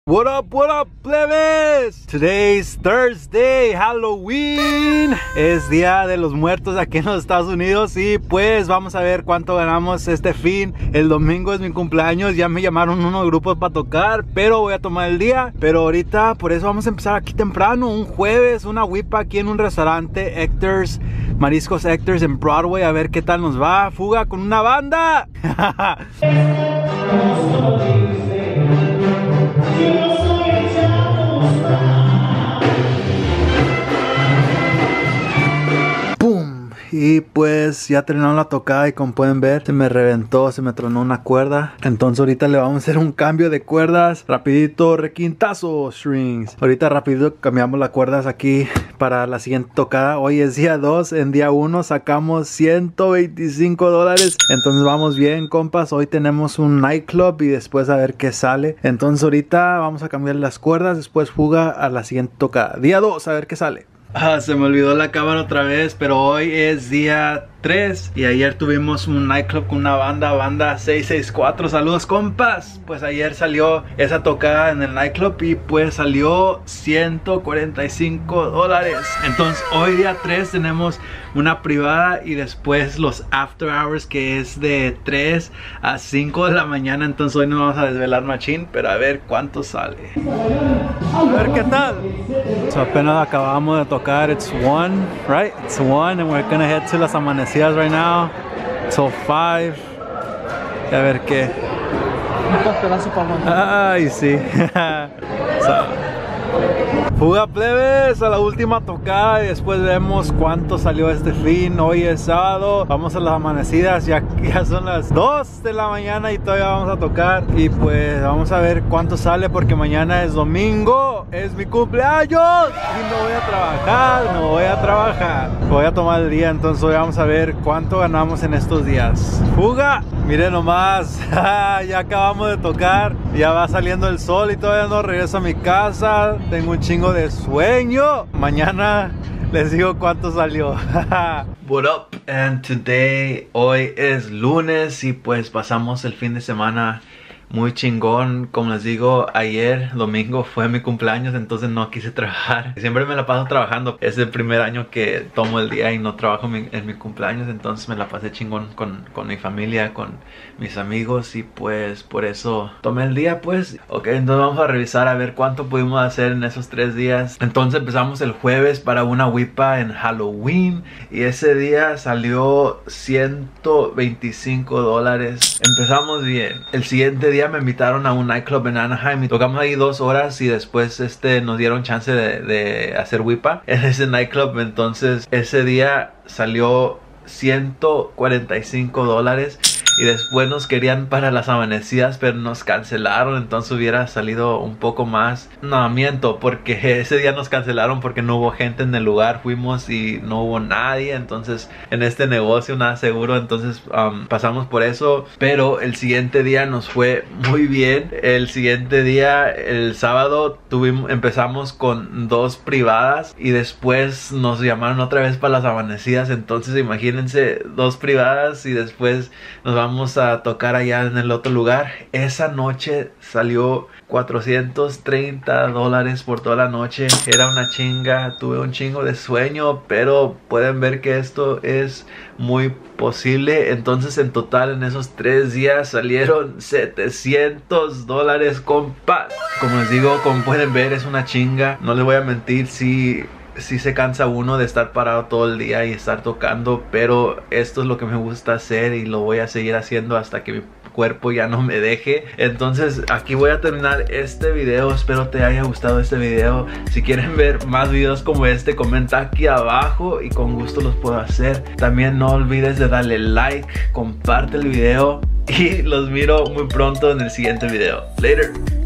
What up, plebes? Today's Thursday, Halloween. Es Día de los Muertos aquí en los Estados Unidos. Y pues vamos a ver cuánto ganamos este fin. El domingo es mi cumpleaños. Ya me llamaron unos grupos para tocar, pero voy a tomar el día. Pero ahorita, por eso vamos a empezar aquí temprano. Un jueves, una whipa aquí en un restaurante, Hector's, Mariscos Hector's en Broadway. A ver qué tal nos va. Fuga con una banda. ¡Pum! Y pues ya terminaron la tocada y como pueden ver se me reventó, se me tronó una cuerda. Entonces ahorita le vamos a hacer un cambio de cuerdas. Rapidito, requintazo, strings. Ahorita rapidito cambiamos las cuerdas aquí para la siguiente tocada. Hoy es día 2, en día 1 sacamos $125. Entonces vamos bien, compas. Hoy tenemos un nightclub y después a ver qué sale. Entonces ahorita vamos a cambiar las cuerdas, después fuga a la siguiente tocada. Día 2, a ver qué sale. Se me olvidó la cámara otra vez, pero hoy es día 3 y ayer tuvimos un nightclub con una banda 664. Saludos, compas. Pues ayer salió esa tocada en el nightclub y pues salió $145. Entonces hoy día 3 tenemos una privada y después los after hours, que es de 3 a 5 de la mañana. Entonces hoy nos vamos a desvelar machín, pero a ver cuánto sale. A ver qué tal. Apenas acabamos de tocar. It's 1, right? It's 1 and we're gonna head to las amanecidas right now till 5. Y a ver qué. Ay, sí. Fuga, plebes, a la última tocada y después vemos cuánto salió este fin. Hoy es sábado, vamos a las amanecidas, ya son las 2 de la mañana y todavía vamos a tocar. Y pues vamos a ver cuánto sale porque mañana es domingo, es mi cumpleaños y no voy a trabajar, voy a tomar el día. Entonces hoy vamos a ver cuánto ganamos en estos días. Fuga, miren nomás, ya acabamos de tocar, ya va saliendo el sol y todavía no regreso a mi casa. Tengo un chingo de sueño. Mañana les digo cuánto salió. What up? And today, hoy es lunes y pues pasamos el fin de semana muy chingón. Como les digo, ayer domingo fue mi cumpleaños, entonces no quise trabajar. Siempre me la paso trabajando. Es el primer año que tomo el día y no trabajo en mi cumpleaños, entonces me la pasé chingón con mi familia, con mis amigos y pues por eso tomé el día pues. Ok, entonces vamos a revisar a ver cuánto pudimos hacer en esos 3 días. Entonces empezamos el jueves para una whipa en Halloween y ese día salió $125. Empezamos bien. El siguiente día me invitaron a un nightclub en Anaheim y tocamos ahí 2 horas y después nos dieron chance de hacer whipa en ese nightclub. Entonces ese día salió $145 y después nos querían para las amanecidas pero nos cancelaron. Entonces hubiera salido un poco más. No, miento, porque ese día nos cancelaron porque no hubo gente en el lugar. Fuimos y no hubo nadie. Entonces en este negocio nada seguro. Entonces pasamos por eso. Pero el siguiente día nos fue muy bien. El siguiente día, el sábado, empezamos con 2 privadas y después nos llamaron otra vez para las amanecidas. Entonces imagínense, 2 privadas y después nos vamos a tocar allá en el otro lugar. Esa noche salió $430 por toda la noche. Era una chinga, tuve un chingo de sueño, pero pueden ver que esto es muy posible. Entonces en total en esos 3 días salieron $700, compas. Como les digo, como pueden ver es una chinga. No les voy a mentir, sí se cansa uno de estar parado todo el día y estar tocando, pero esto es lo que me gusta hacer y lo voy a seguir haciendo hasta que mi cuerpo ya no me deje. Entonces aquí voy a terminar este video. Espero te haya gustado este video. Si quieren ver más videos como este, comenta aquí abajo y con gusto los puedo hacer. También no olvides de darle like, comparte el video y los miro muy pronto en el siguiente video. Later.